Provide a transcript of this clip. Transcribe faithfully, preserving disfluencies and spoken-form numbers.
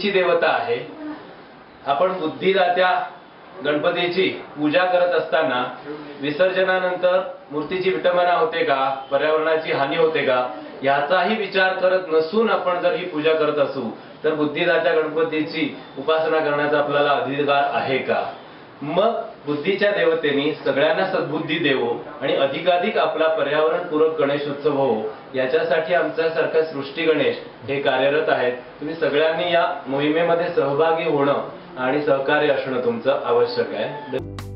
बुद्धीची देवता आहे। आपण बुद्धिदात्या गणपतीची पूजा करत असताना विसर्जनानंतर मूर्तीची विटंबना होते का, पर्यावरणाची हानी होते का याचाही विचार करत नसून आपण जर ही पूजा करत असू तर बुद्धिदात्या गणपतीची उपासना करण्याचा आपल्याला अधिकार आहे का? मग बुद्धीच्या देवतेने सगळ्यांना सद्बुद्धी देवो आणि अधिकाधिक आपला पर्यावरणपूरक गणेशोत्सव हो याच्यासाठी आमच्यासारखा सृष्टी गणेश हे कार्यरत आहेत। तुम्ही सगळ्यांनी या मोहिमेमध्ये सहभागी होणं आणि सहकार्य असणं तुमचं आवश्यक आहे।